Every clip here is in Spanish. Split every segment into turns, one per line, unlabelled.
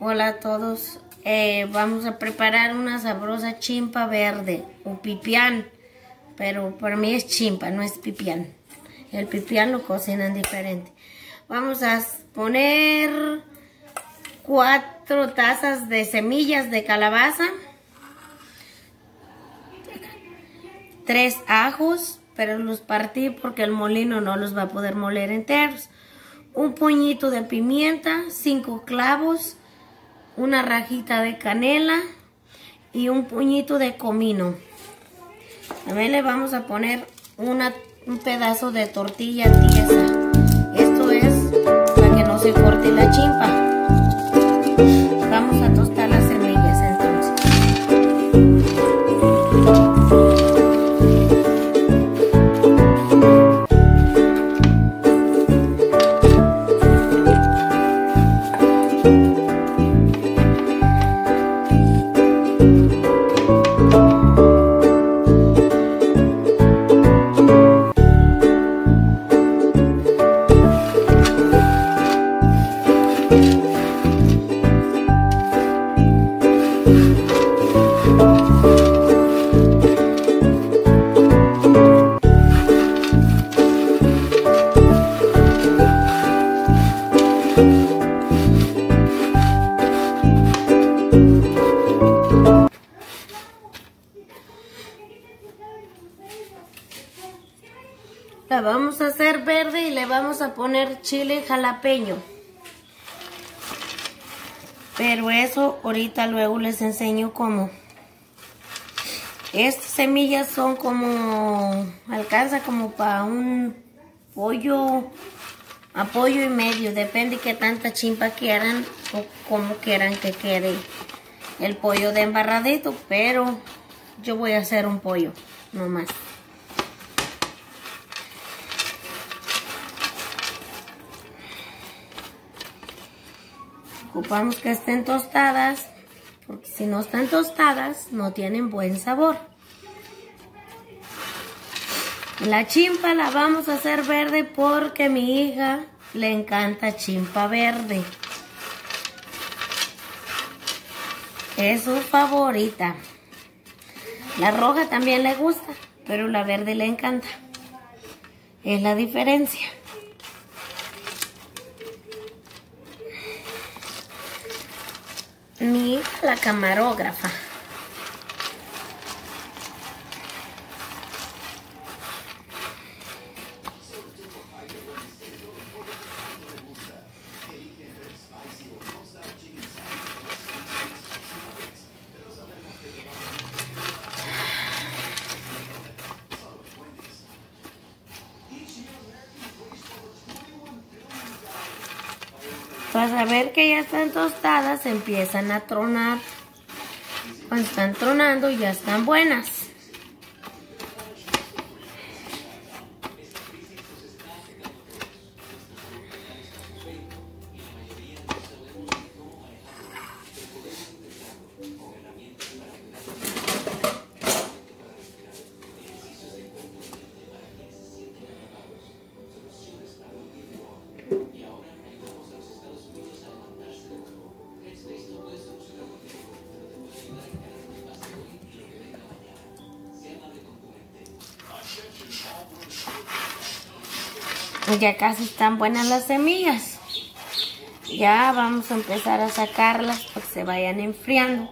Hola a todos. Vamos a preparar una sabrosa chimpa verde o pipián, pero para mí es chimpa, no es pipián. El pipián lo cocinan diferente. Vamos a poner 4 tazas de semillas de calabaza, 3 ajos, pero los partí porque el molino no los va a poder moler enteros. Un puñito de pimienta, 5 clavos, una rajita de canela y un puñito de comino. También le vamos a poner un pedazo de tortilla tiesa. Esto es para que no se corte la chimpa. Vamos a tostar las semillas entonces. La vamos a hacer verde y le vamos a poner chile jalapeño. Pero eso ahorita luego les enseño cómo. Estas semillas son como, alcanza como para un pollo, a pollo y medio. Depende qué tanta chimpa quieran o cómo quieran que quede el pollo de embarradito. Pero yo voy a hacer un pollo nomás. Ocupamos que estén tostadas, porque si no están tostadas no tienen buen sabor. La chimpa la vamos a hacer verde porque a mi hija le encanta chimpa verde. Es su favorita. La roja también le gusta, pero la verde le encanta. Es la diferencia. Mi hija, la camarógrafa. Para ver que ya están tostadas, empiezan a tronar. Cuando están tronando ya están buenas. Ya casi están buenas las semillas. Ya vamos a empezar a sacarlas para que se vayan enfriando.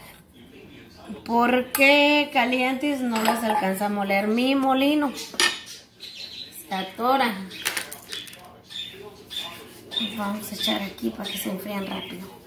Porque calientes no las alcanza a moler mi molino. Se atora. Vamos a echar aquí para que se enfríen rápido.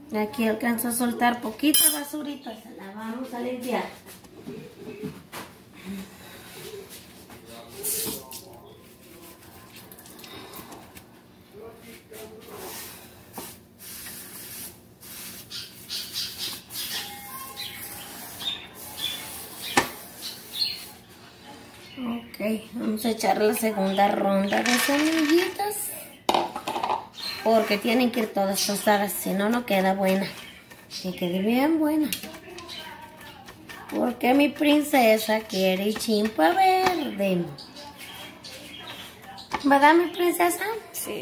Aquí alcanzo a soltar poquita basurita, se la vamos a limpiar. Ok, vamos a echar la segunda ronda de semillitas. Porque tienen que ir todas tostadas, si no, no queda buena. Que quede bien buena. Porque mi princesa quiere chimpa verde. ¿Verdad, mi princesa?
Sí.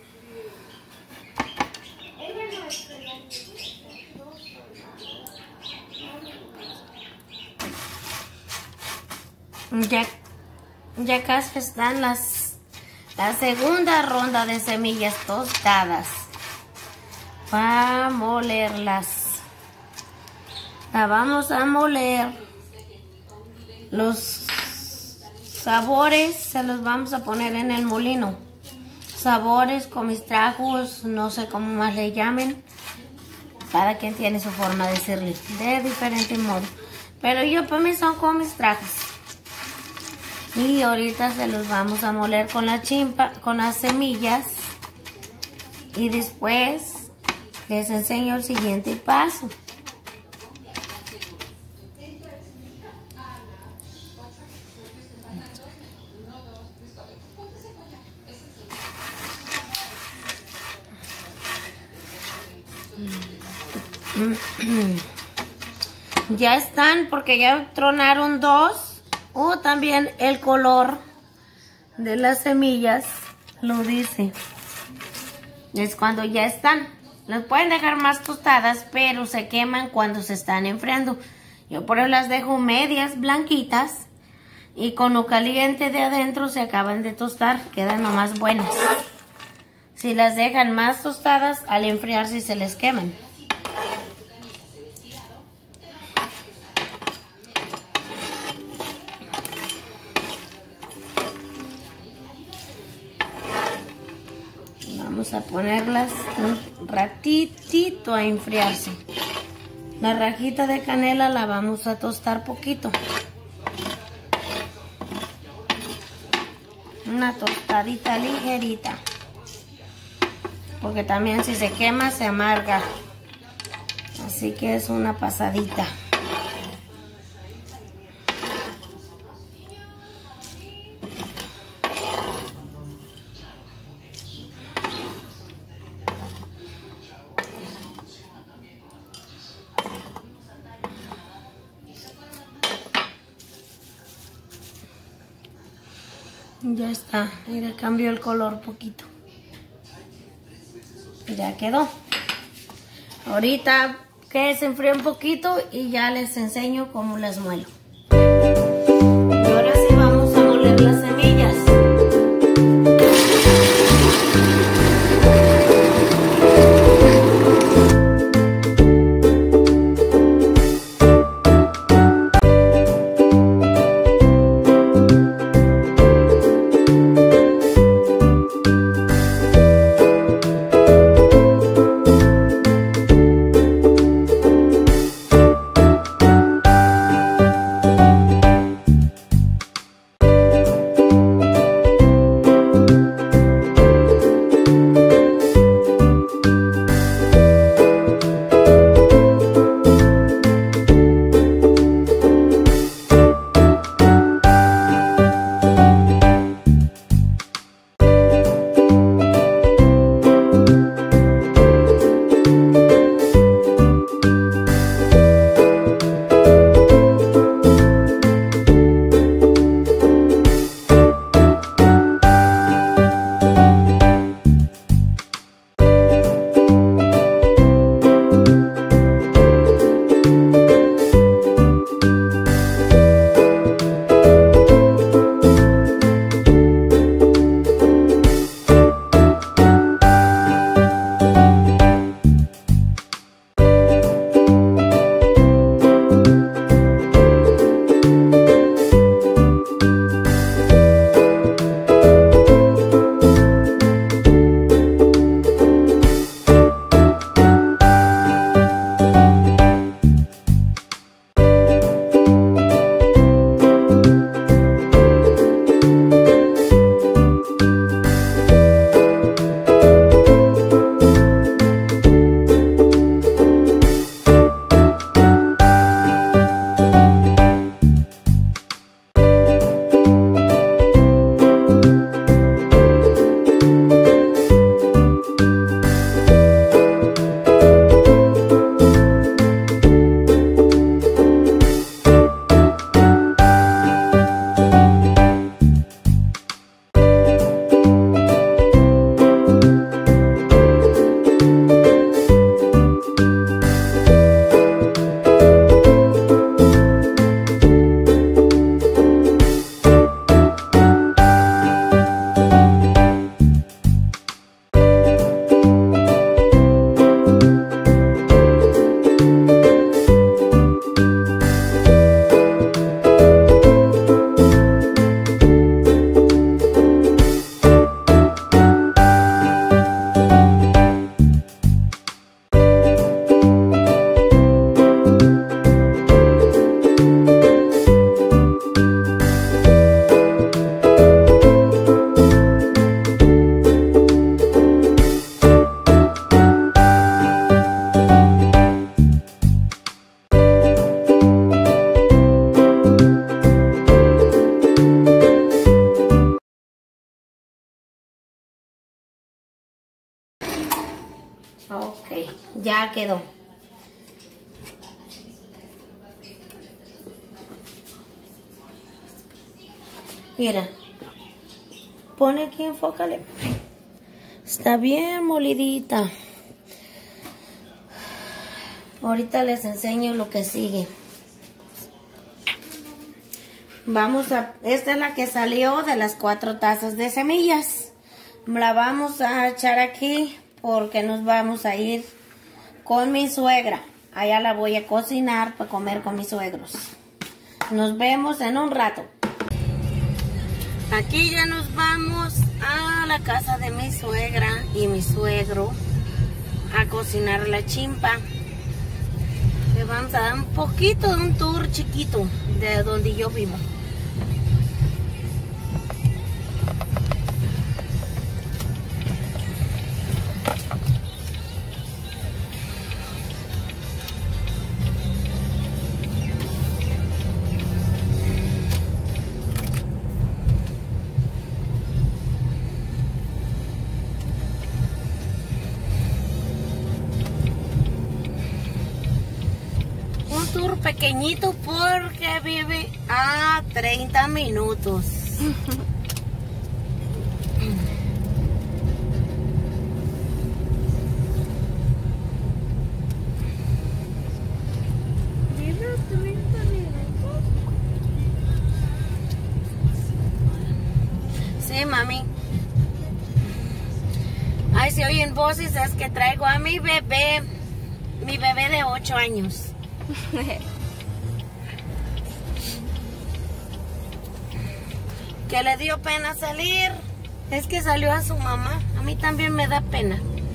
Ya casi están la segunda ronda de semillas tostadas. Para molerlas. La vamos a moler. Los sabores se los vamos a poner en el molino. Sabores, comistrajos, no sé cómo más le llamen. Cada quien tiene su forma de decirle de diferente modo. Pero yo para mí son comistrajos. Y ahorita se los vamos a moler con la chimpa, con las semillas. Y después les enseño el siguiente paso. Ya están porque ya tronaron dos. También el color de las semillas lo dice. Es cuando ya están. Las pueden dejar más tostadas, pero se queman cuando se están enfriando. Yo por eso las dejo medias blanquitas. Y con lo caliente de adentro se acaban de tostar. Quedan nomás buenas. Si las dejan más tostadas, al enfriarse se les queman. Vamos a ponerlas un ratitito a enfriarse. La rajita de canela la vamos a tostar poquito. Una tostadita ligerita. Porque también si se quema se amarga. Así que es una pasadita. Ya está, mira, cambió el color poquito. Ya quedó. Ahorita que se enfríe un poquito y ya les enseño cómo las muelo. Y ahora sí vamos a moler las semillas. Ok, ya quedó. Mira, pone aquí, enfócale. Está bien molidita. Ahorita les enseño lo que sigue. Esta es la que salió de las 4 tazas de semillas. La vamos a echar aquí porque nos vamos a ir con mi suegra. Allá la voy a cocinar para comer con mis suegros. Nos vemos en un rato. Aquí ya nos vamos a la casa de mi suegra y mi suegro a cocinar la chimpa. Le vamos a dar un poquito de un tour chiquito de donde yo vivo. Tour pequeñito porque vive a 30 minutos. ¿Vive a 30 minutos? Sí, mami. Ay, si oyen voces es que traigo a mi bebé de 8 años. Que le dio pena salir. Es que salió a su mamá. A mí también me da pena.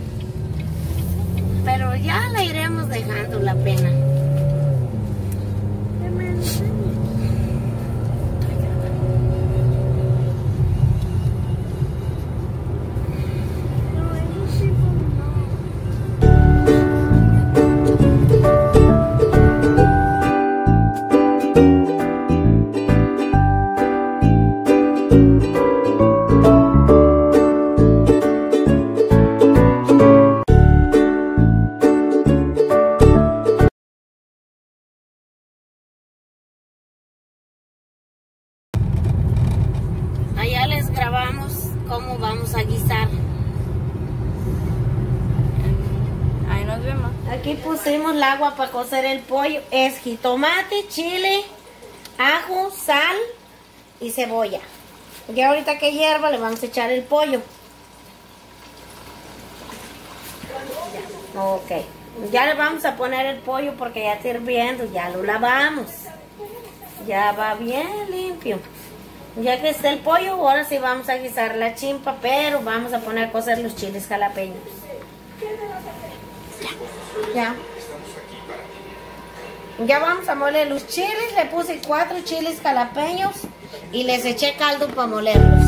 Pero ya la iremos dejando la pena. Allá les grabamos cómo vamos a guisar.
Ahí nos vemos.
Aquí pusimos el agua para cocer el pollo. Es jitomate, chile, ajo, sal y cebolla. Ya ahorita que hierva le vamos a echar el pollo. Ya. Ok. Ya le vamos a poner el pollo porque ya está hirviendo. Ya lo lavamos. Ya va bien limpio. Ya que está el pollo, ahora sí vamos a guisar la chimpa, pero vamos a poner a cocer los chiles jalapeños. Ya. Ya vamos a moler los chiles. Le puse 4 chiles jalapeños y les eché caldo para molerlos.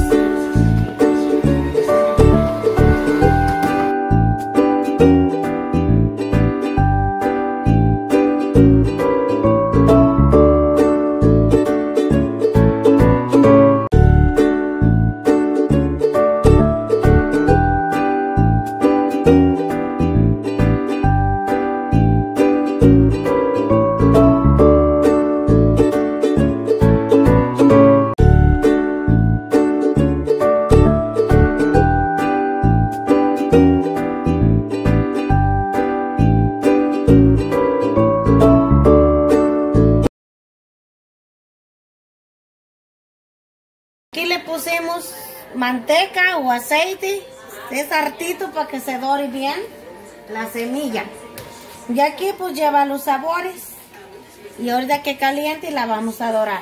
Aquí le pusimos manteca o aceite, es hartito para que se dore bien la semilla. Y aquí pues lleva los sabores y ahorita que caliente la vamos a dorar.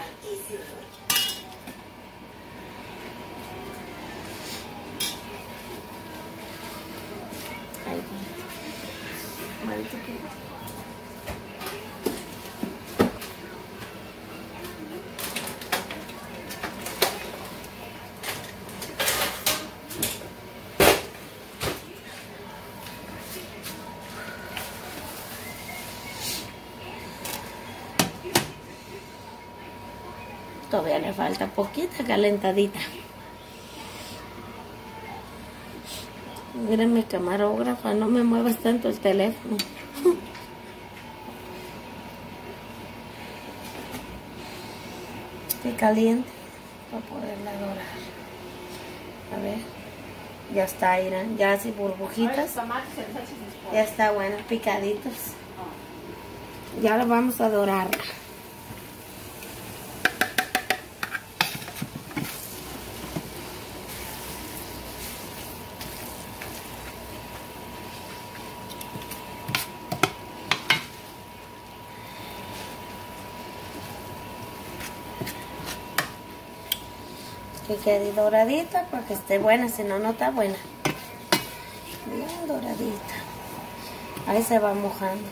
Todavía le falta poquita calentadita. Mira mi camarógrafa, no me muevas tanto el teléfono. Qué caliente para poderla dorar. A ver, ya está, Irán, ya así burbujitas. Ya está bueno, picaditos. Ya lo vamos a dorar. Que quede doradita para que esté buena, si no, no está buena. Bien doradita. Ahí se va mojando.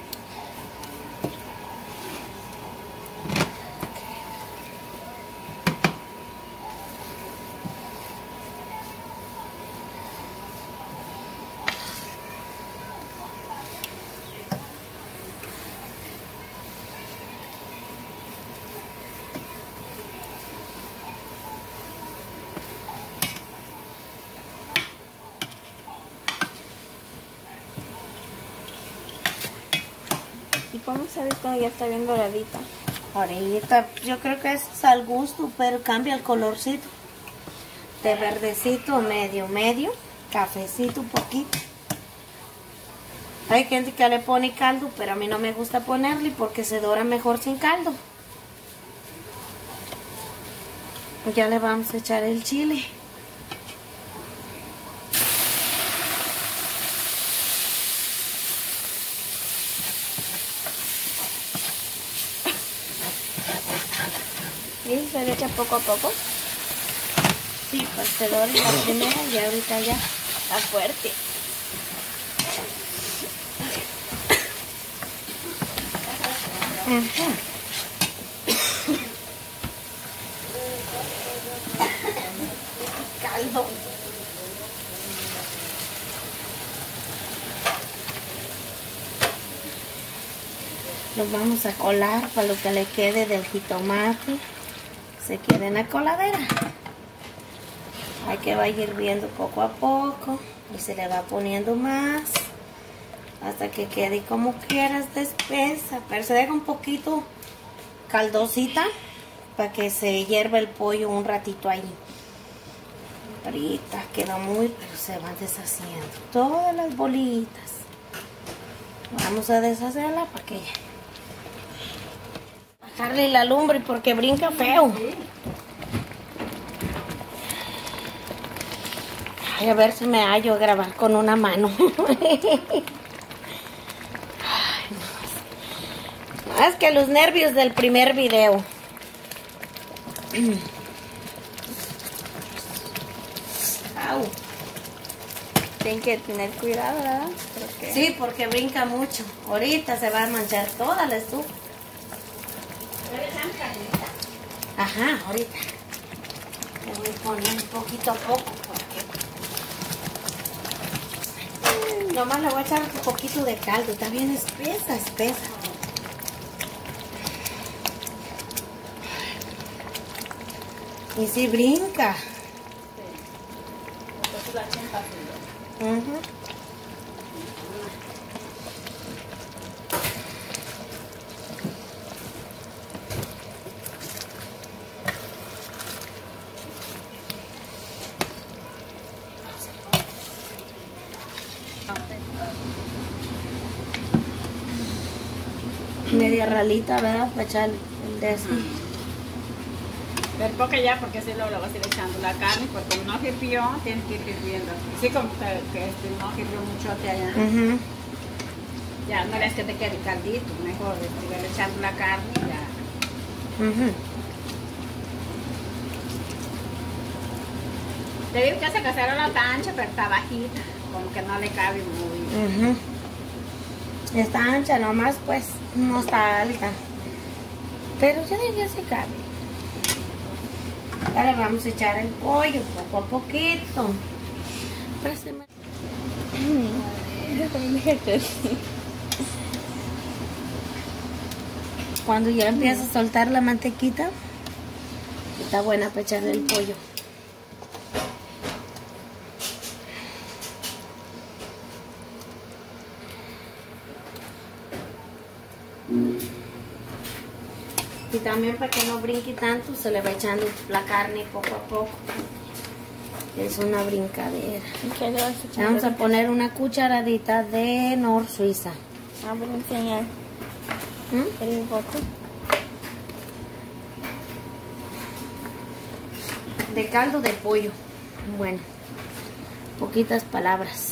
¿Y cómo sabes cuando ya está bien doradita?
Ahorita yo creo que es al gusto, pero cambia el colorcito. De verdecito medio, cafecito un poquito. Hay gente que le pone caldo, pero a mí no me gusta ponerle porque se dora mejor sin caldo. Ya le vamos a echar el chile.
¿Y se le echa poco a poco?
Sí, pues se dora la primera y ahorita ya
Está fuerte.
Ajá. Caldo. Lo vamos a colar para lo que le quede del jitomate. Se quede en la coladera. Hay que va hirviendo poco a poco y se le va poniendo más hasta que quede como quieras de espesa, pero se deja un poquito caldosita para que se hierva el pollo un ratito ahí. Ahorita queda muy, pero se van deshaciendo todas las bolitas. Vamos a deshacerla para que bajarle la lumbre porque brinca feo. Ay, a ver si me hallo a grabar con una mano. Ay, no. Más que los nervios del primer video. Au.
Tienen que tener cuidado, ¿verdad? Porque...
Sí, porque brinca mucho. Ahorita se va a manchar toda la estufa. Ajá, ahorita. Le voy poniendo poquito a poco porque... Nomás le voy a echar un poquito de caldo. Está bien espesa, espesa. Y sí brinca. Ujú. Media ralita, ¿verdad? Para echar el de eso.
Pero poca ya, porque así luego le vas a ir echando la carne, porque como no hirvió, tienes que ir hirviendo. Sí, como que no hirvió mucho allá.
Ujú.
Ya no es que te quede caldito, mejor ir echando la carne y ya.
Ujú.
Te digo que esa cacerola está ancha, pero está bajita, como que no le cabe muy.
Ujú. Está ancha nomás, pues no está alta. Pero yo diría que se cabe. Ahora vamos a echar el pollo poco a poquito. Cuando ya empieza a soltar la mantequita, está buena para echarle el pollo. Y también para que no brinque tanto, se le va echando la carne poco a poco. Es una brincadera.
¿Qué le vas a echar?
Vamos a poner una cucharadita de Nor Suiza.
Voy a enseñar el bote.
De caldo de pollo. Bueno, poquitas palabras.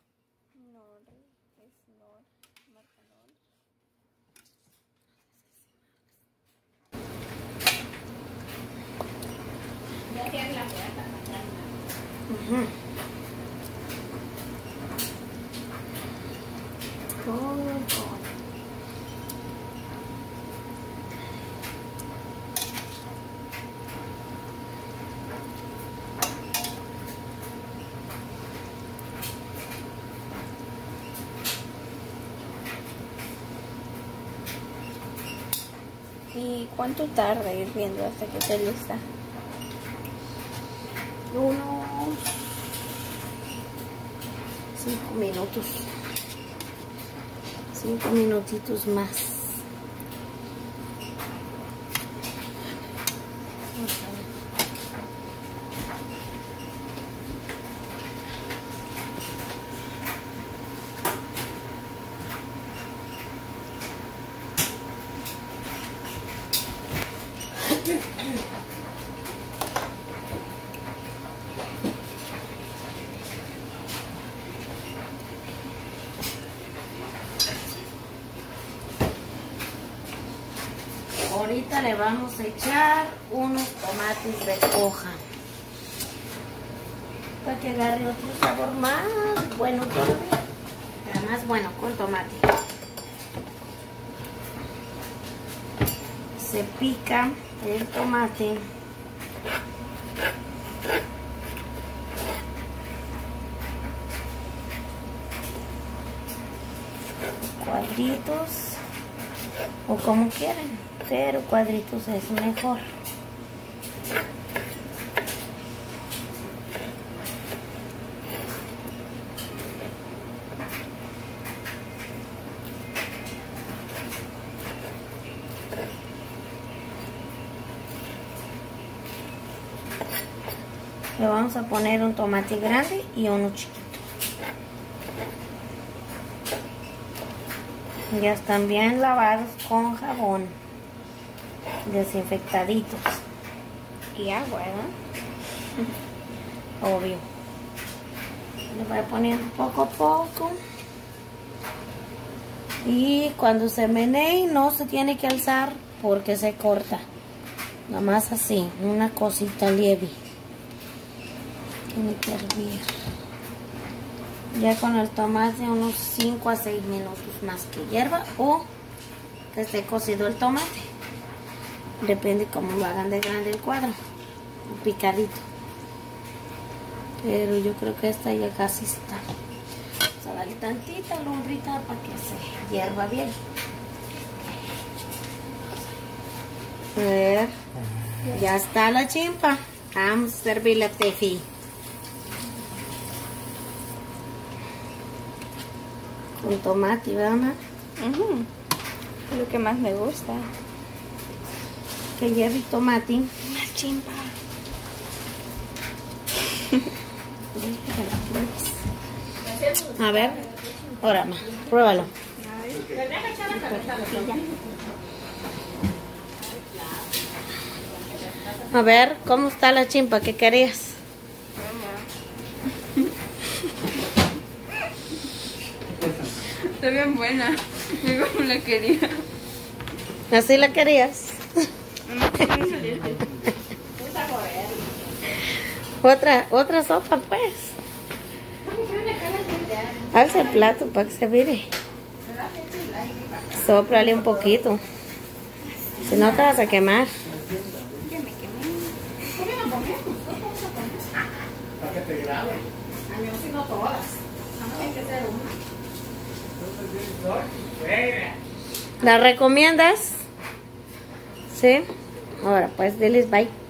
¿Y cuánto tarda hirviendo hasta que esté lista?
Unos 5 minutos. 5 minutitos más. Ahorita le vamos a echar unos tomates de hoja para que agarre otro sabor más bueno todavía, pero más bueno con tomate. Se pica el tomate cuadritos o como quieran, pero cuadritos es mejor. Le vamos a poner un tomate grande y uno chiquito. Ya están bien lavados con jabón, desinfectaditos.
Y agua, ¿no?
Obvio. Le voy poniendo poco a poco. Y cuando se menee no se tiene que alzar porque se corta. Nada más así, una cosita leve. Tiene que hervir. Ya con el tomate unos 5 a 6 minutos más que hierva o que esté cocido el tomate. Depende cómo lo hagan de grande el cuadro, picadito. Pero yo creo que esta ya casi está. Vamos a darle tantita lumbrita para que se hierva bien. A ver, ya está la chimpa. Vamos a servir la tefi. Con tomate, ¿verdad?
Es lo que más me gusta.
Que lleve tomate.
Una chimpa.
A ver, ahora más, pruébalo. A ver, ¿cómo está la chimpa? ¿Qué querías?
Está bien buena. Yo como la quería.
¿Así la querías? Otra sopa, pues. Alza el plato para que se mire. Sóprale un poquito. Si no te vas a quemar.
Para que te grabe.
A mí no todas. No hay que hacer una.
¿La recomiendas? Sí. Ahora pues, diles bye.